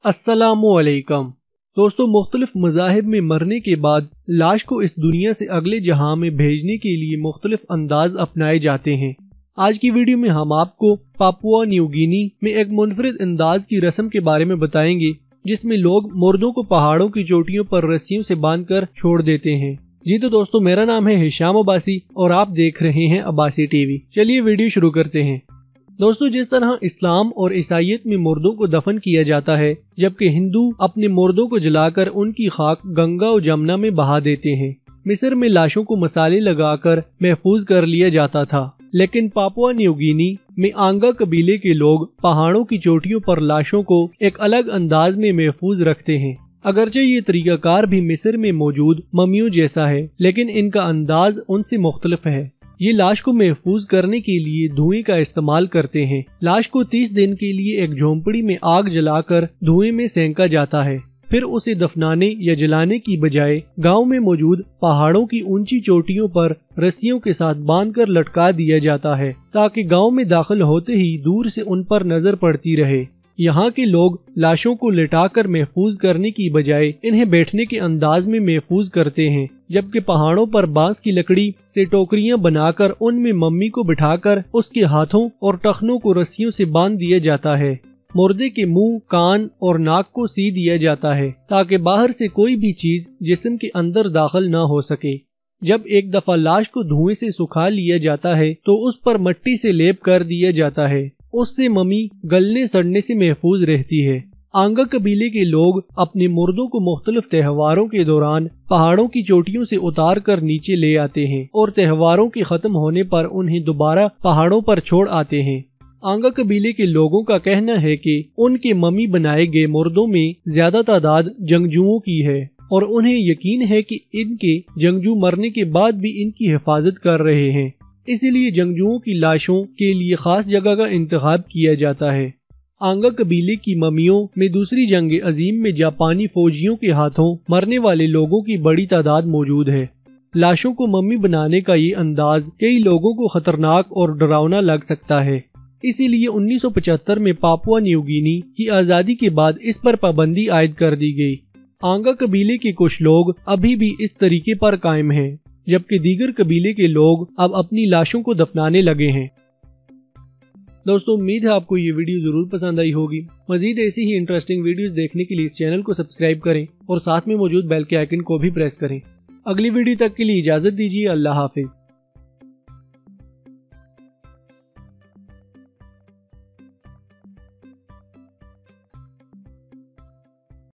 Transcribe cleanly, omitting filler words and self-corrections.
अस्सलामुअलैकुम दोस्तों, मुख्तलिफ मज़ाहिब में मरने के बाद लाश को इस दुनिया से अगले जहां में भेजने के लिए मुख्तलिफ अंदाज अपनाए जाते हैं। आज की वीडियो में हम आपको पापुआ न्यू गिनी में एक मुनफरिद अंदाज की रस्म के बारे में बताएंगे, जिसमें लोग मुर्दों को पहाड़ों की चोटियों पर रस्सियों से बांधकर छोड़ देते हैं। जी तो दोस्तों, मेरा नाम है हिशाम अब्बासी और आप देख रहे हैं अब्बासी टीवी। चलिए वीडियो शुरू करते हैं। दोस्तों, जिस तरह इस्लाम और ईसाईयत में मुर्दों को दफन किया जाता है, जबकि हिंदू अपने मुर्दों को जलाकर उनकी खाक गंगा और जमुना में बहा देते हैं। मिस्र में लाशों को मसाले लगाकर महफूज कर लिया जाता था, लेकिन पापुआ न्यू गिनी में आंगा कबीले के लोग पहाड़ों की चोटियों पर लाशों को एक अलग अंदाज में महफूज रखते हैं। अगरचे ये तरीकाकार भी मिस्र में मौजूद ममियों जैसा है, लेकिन इनका अंदाज उनसे मुख्तलिफ है। ये लाश को महफूज करने के लिए धुएं का इस्तेमाल करते हैं। लाश को 30 दिन के लिए एक झोंपड़ी में आग जलाकर धुएं में सेंका जाता है। फिर उसे दफनाने या जलाने की बजाय गांव में मौजूद पहाड़ों की ऊंची चोटियों पर रस्सियों के साथ बांधकर लटका दिया जाता है, ताकि गांव में दाखिल होते ही दूर से उन पर नजर पड़ती रहे। यहाँ के लोग लाशों को लिटाकर महफूज करने की बजाय इन्हें बैठने के अंदाज में महफूज करते हैं, जबकि पहाड़ों पर बांस की लकड़ी से टोकरियां बनाकर उनमें मम्मी को बिठाकर उसके हाथों और टखनों को रस्सियों से बांध दिया जाता है। मुर्दे के मुंह, कान और नाक को सी दिया जाता है, ताकि बाहर से कोई भी चीज जिस्म के अंदर दाखिल न हो सके। जब एक दफा लाश को धुएं से सुखा लिया जाता है तो उस पर मिट्टी से लेप कर दिया जाता है। उससे मम्मी गलने सड़ने से महफूज रहती है। आंगा कबीले के लोग अपने मुर्दों को मुख्तलिफ त्योहारों के दौरान पहाड़ों की चोटियों से उतार कर नीचे ले आते हैं और त्योहारों के खत्म होने पर उन्हें दोबारा पहाड़ों पर छोड़ आते हैं। आंगा कबीले के लोगों का कहना है कि उनके मम्मी बनाए गए मुर्दों में ज्यादा तादाद जंगजुओं की है और उन्हें यकीन है कि इनके जंगजू मरने के बाद भी इनकी हिफाजत कर रहे हैं। इसीलिए जंगजुओं की लाशों के लिए खास जगह का इंतखाब किया जाता है। आंगा कबीले की ममियों में दूसरी जंग अजीम में जापानी फौजियों के हाथों मरने वाले लोगों की बड़ी तादाद मौजूद है। लाशों को मम्मी बनाने का ये अंदाज कई लोगों को खतरनाक और डरावना लग सकता है। इसीलिए 1975 में पापुआ न्यू गिनी की आज़ादी के बाद इस पर पाबंदी आयद कर दी गई। आंगा कबीले के कुछ लोग अभी भी इस तरीके पर कायम हैं, जबकि दीगर कबीले के लोग अब अपनी लाशों को दफनाने लगे हैं। दोस्तों, उम्मीद है आपको ये वीडियो जरूर पसंद आई होगी। मजीद ऐसी ही इंटरेस्टिंग वीडियोस देखने के लिए इस चैनल को सब्सक्राइब करें और साथ में मौजूद बेल के आइकन को भी प्रेस करें। अगली वीडियो तक के लिए इजाजत दीजिए। अल्लाह हाफिज।